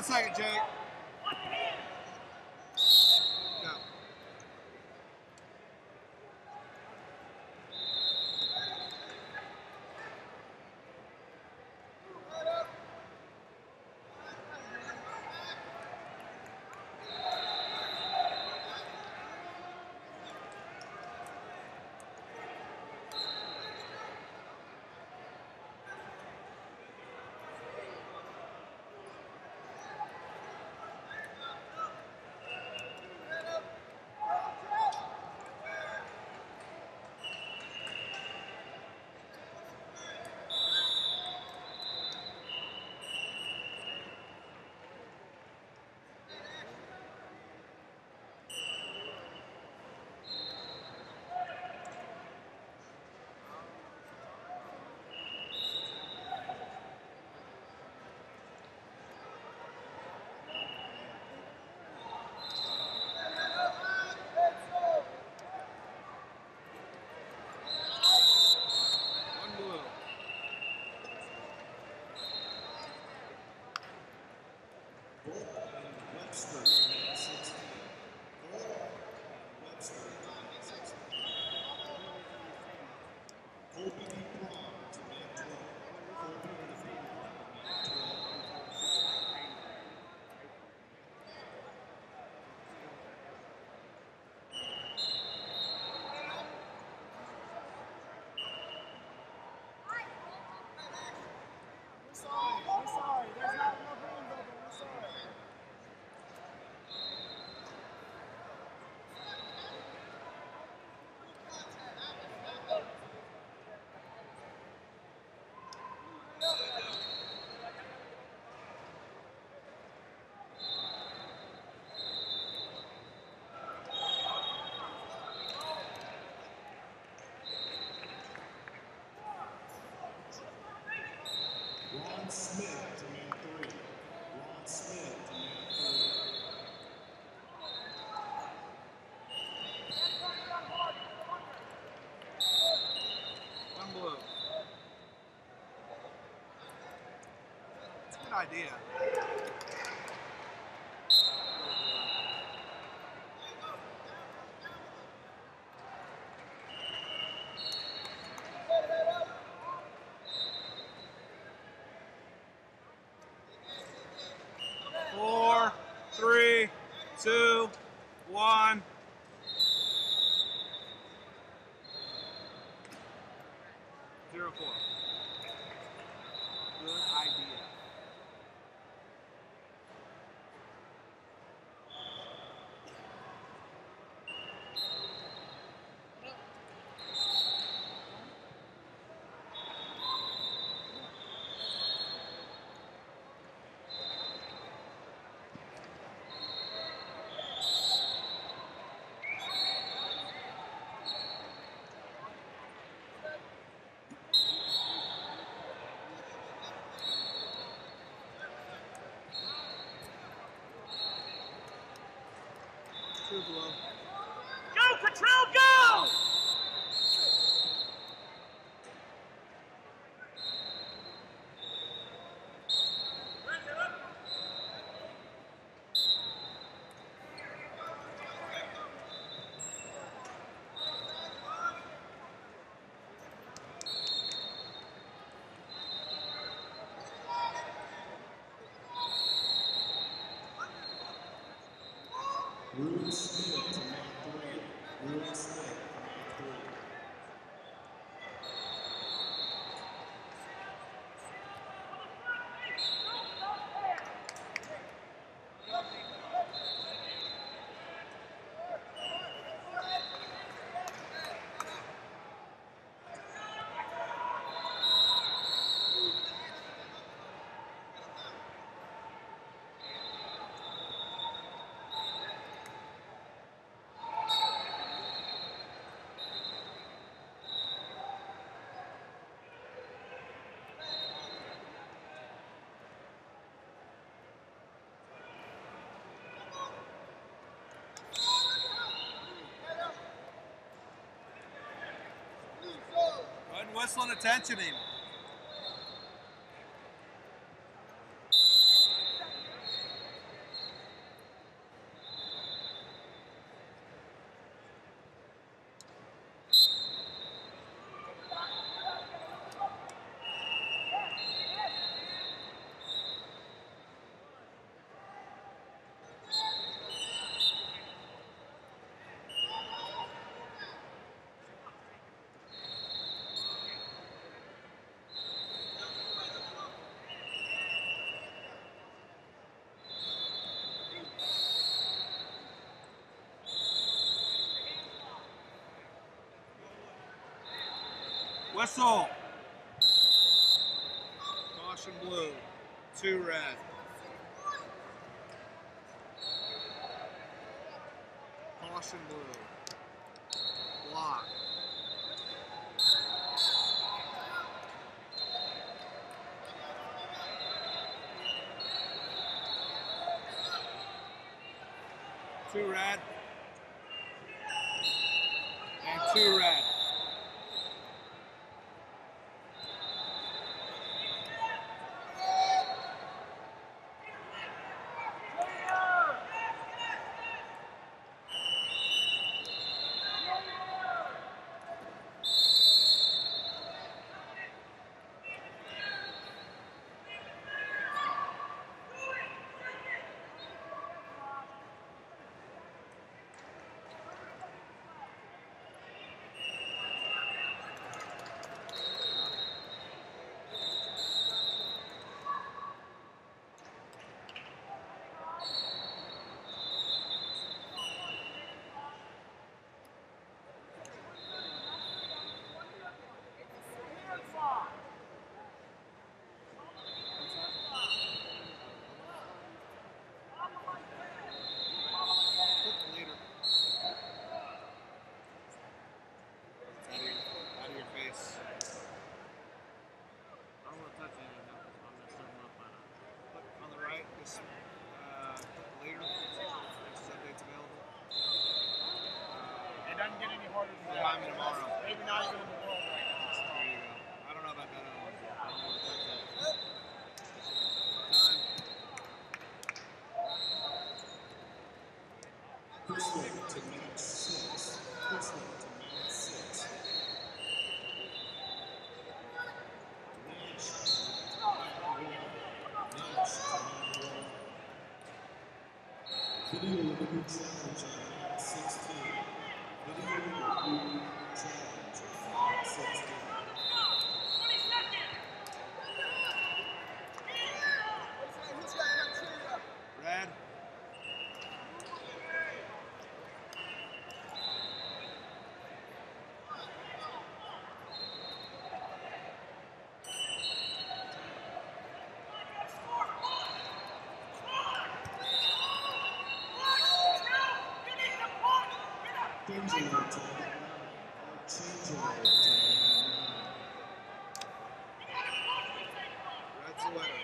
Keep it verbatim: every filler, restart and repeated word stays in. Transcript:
One second, Jake. Go. Ron Smith to man three. Ron Smith to man three. One blue. That's a good idea. Four, three, two, one. Zero four. Good idea. Two below. Go, Control, go! Ruben Smith to man three. Ruben Smith to man three. Go ahead and whistle and attention him. Whistle. Caution blue. Two red. Caution blue. Block. Two red. And two red. It doesn't get any harder than that. Remind me tomorrow. Maybe not even in the world right now. There you go. I don't know about that other one. I don't know what that's at. Time. Chrisley to match six. Chrisley to match six. Nash to mat one. Nash to mat one. Video review challenge on mat sixteen. Video review challenge on mat sixteen. Red. Danger to mat nine. Changeover to mat nine. Red's the winner.